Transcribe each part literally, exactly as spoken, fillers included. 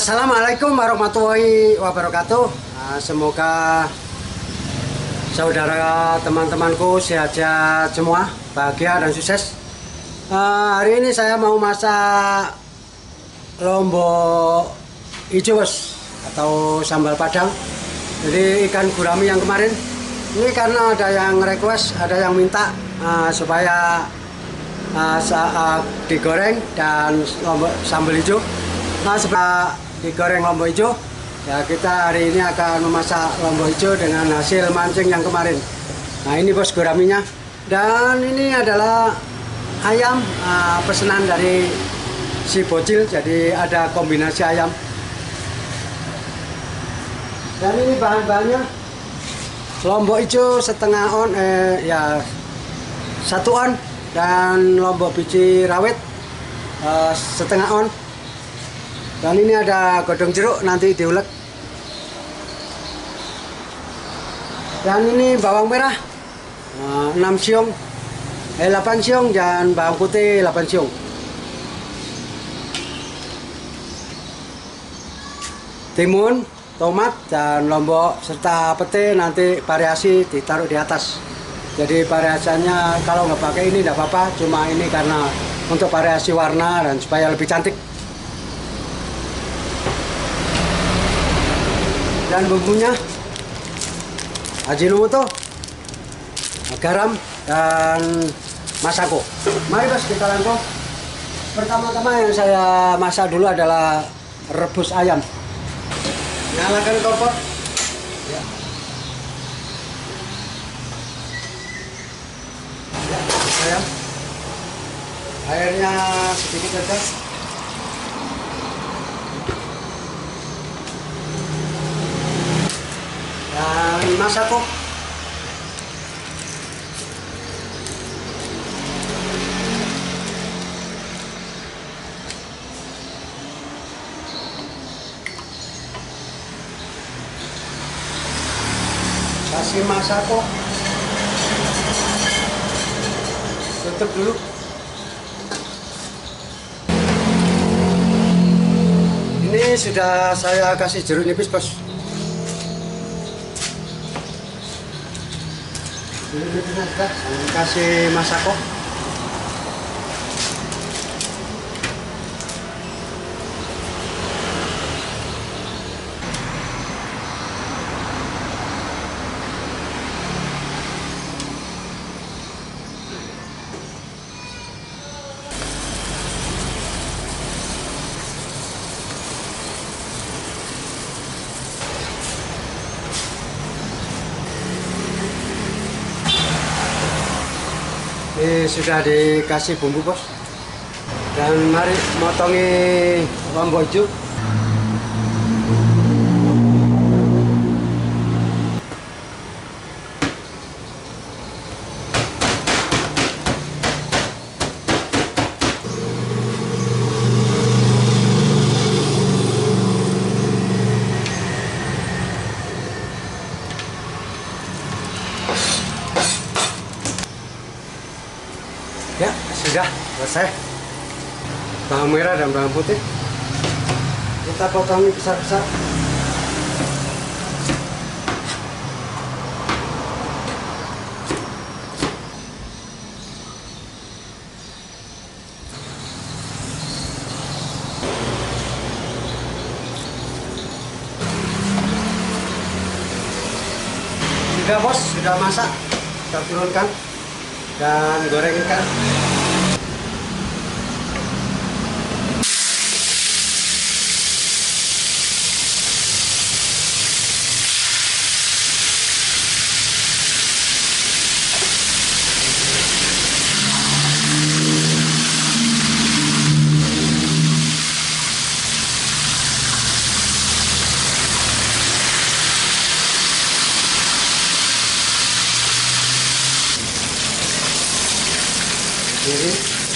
Assalamualaikum warahmatullahi wabarakatuh. Nah, semoga saudara teman-temanku sehat-sehat semua, bahagia dan sukses. Nah, hari ini saya mau masak lombok hijau bos, atau sambal padang. Jadi ikan gurami yang kemarin ini karena ada yang request, ada yang minta uh, supaya uh, saat digoreng dan lombok sambal hijau. Nah, setelah digoreng lombok hijau, ya kita hari ini akan memasak lombok hijau dengan hasil mancing yang kemarin. Nah, ini bos guraminya, dan ini adalah ayam uh, pesanan dari si bocil, jadi ada kombinasi ayam. Dan ini bahan-bahannya lombok hijau setengah on, eh, ya satu on, dan lombok biji rawit uh, setengah on. Dan ini ada godong jeruk nanti diulek. Dan ini bawang merah enam siung, eh delapan siung, dan bawang putih delapan siung. Timun, tomat, dan lombok serta pete nanti variasi ditaruh di atas. Jadi variasinya kalau nggak pakai ini nggak apa-apa, cuma ini karena untuk variasi warna dan supaya lebih cantik. Dan bumbunya Ajinomoto, garam, dan masako. Mari bos kita langsung. Pertama-tama yang saya masak dulu adalah rebus ayam. Nyalakan kompor. Ya. Ya, ayam. Airnya sedikit saja. Dan masako. Kasih masako. Tutup dulu. Ini sudah saya kasih jeruk nipis bos. Ini kasih masako. Ini sudah dikasih bumbu bos, dan mari motongi lombok hijau. Ya, sudah selesai. Bawang merah dan bawang putih kita potong besar-besar. Sudah bos, sudah masak. Kita turunkan dan goreng ikan. Ini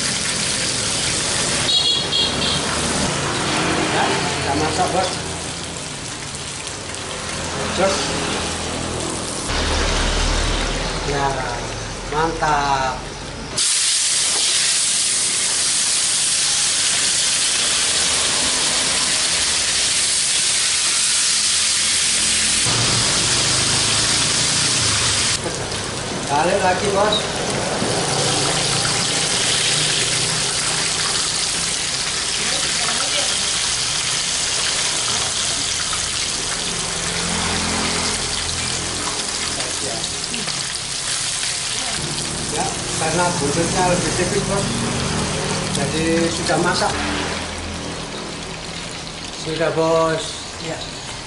ya, kita masak bos. Terus ya, mantap. Balik lagi bos. Ya, karena buntutnya lebih tipis bos, jadi sudah masak. Sudah bos. Ya.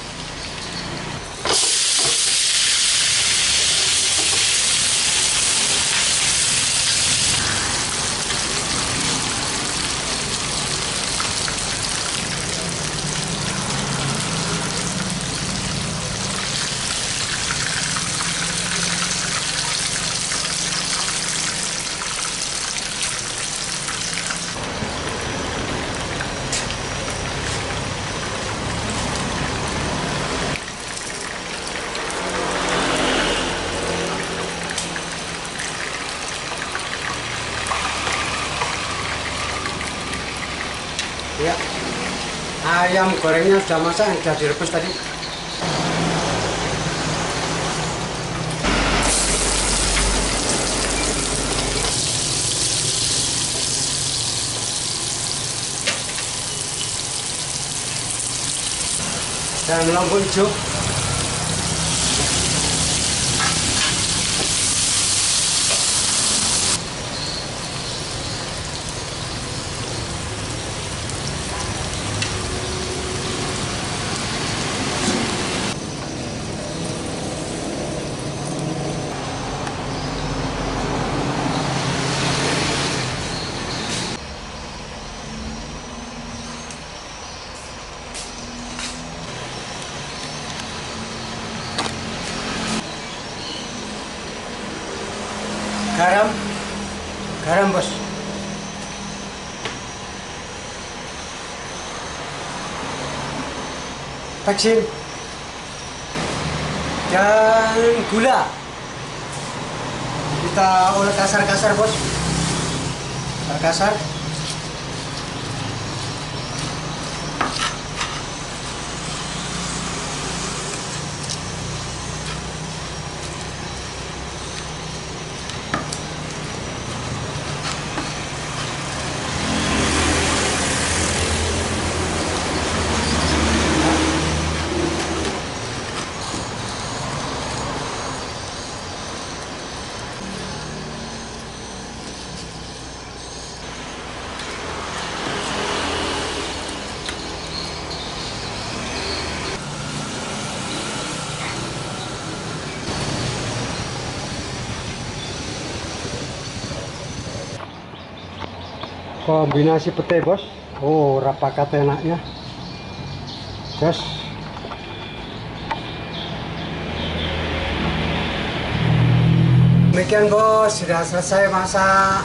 Ya, ayam gorengnya sudah masak, sudah direbus tadi. Dan lombok hijau. Garam, garam bos. Pecin dan gula. Kita olah kasar-kasar bos, kasar-kasar. Kombinasi pete bos. Oh, rapakat enaknya bos. Demikian bos, sudah selesai masak.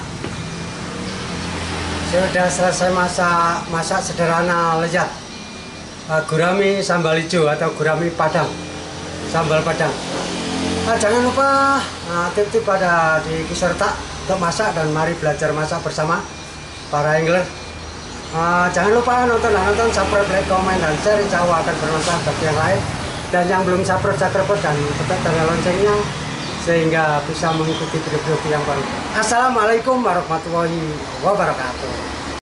Sudah selesai masak, masak sederhana lezat. Uh, gurami sambal hijau atau gurami padang, sambal padang. Nah, jangan lupa nah, tip-tip pada di Kiserta untuk masak, dan mari belajar masak bersama para angler. Uh, jangan lupa nonton nonton, subscribe, like, komen, dan share. Insya Allah akan bermanfaat bagi yang lain. Dan yang belum subscribe, subscribe dan tekan tanda loncengnya sehingga bisa mengikuti video-video yang baru. Assalamualaikum warahmatullahi wabarakatuh.